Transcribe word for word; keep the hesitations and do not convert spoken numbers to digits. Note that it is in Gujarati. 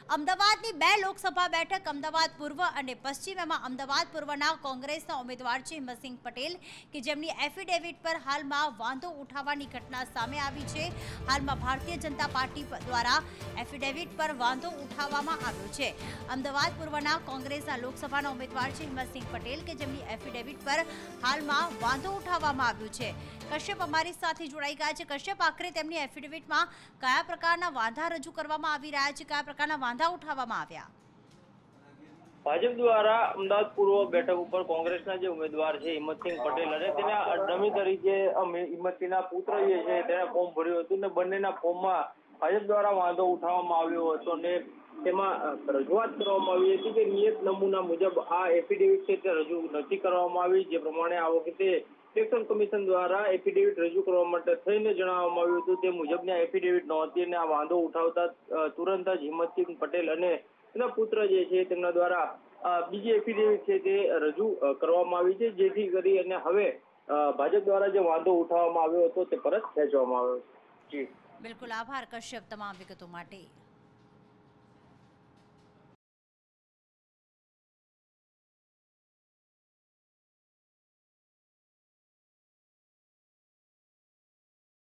અમદાવાદની બે લોકસભા બેઠક અમદાવાદ પૂર્વ અને પશ્ચિમમાં અમદાવાદ પૂર્વના કોંગ્રેસના ઉમેદવાર છે હિંમતસિંહ પટેલ કે જેમની એફિડેવિટ પર હાલમાં વાંધો ઉઠાવવાની ઘટના સામે આવી છે। હાલમાં ભારતીય જનતા પાર્ટી દ્વારા એફિડેવિટ પર વાંધો ઉઠાવવામાં આવ્યો છે। અમદાવાદ પૂર્વના કોંગ્રેસના લોકસભાના ઉમેદવાર છે હિંમતસિંહ પટેલ કે જેમની એફિડેવિટ પર હાલમાં વાંધો ઉઠાવવામાં આવ્યો છે। કશ્યપ અમારી સાથે જોડાઈ ગયા છે। કશ્યપ, આખરે તેમની એફિડેવિટમાં કયા પ્રકારના વાંધા રજૂ કરવામાં આવી રહ્યા છે, કયા પ્રકારના વાંધા ઉઠાવવામાં આવ્યા? ભાજપ દ્વારા અમદાવાદ પૂર્વ બેઠક ઉપર કોંગ્રેસના જે ઉમેદવાર છે હિંમતસિંહ પટેલ અને તેના ડમી તરીકે હિંમતસિંહના પુત્ર જે છે તેને ફોર્મ ભર્યું હતું ને બંનેના ફોર્મમાં ભાજપ દ્વારા વાંધો ઉઠાવવામાં આવ્યો હતો અને તેમાં રજૂઆત કરવામાં આવી હતી કે નિયત નમૂના મુજબ આ એફિડેવિટ છે તે રજૂ નથી કરવામાં આવી। જે પ્રમાણે આ વખતે ઇલેક્શન કમિશન દ્વારા એફિડેવિટ રજૂ કરવા માટે થઈને જણાવવામાં આવ્યું હતું તે મુજબની એફિડેવિટ નહોતી અને આ વાંધો ઉઠાવતા તુરંત જ હિંમતસિંહ પટેલ અને તેના પુત્ર જે છે તેમના દ્વારા બીજી એફિડેવિટ છે તે રજૂ કરવામાં આવી છે, જેથી કરી અને હવે ભાજપ દ્વારા જે વાંધો ઉઠાવવામાં આવ્યો હતો તે પરત ખેંચવામાં આવ્યો છે। જી બિલકુલ, આભાર કશ્યપ તમામ વિગતો માટે।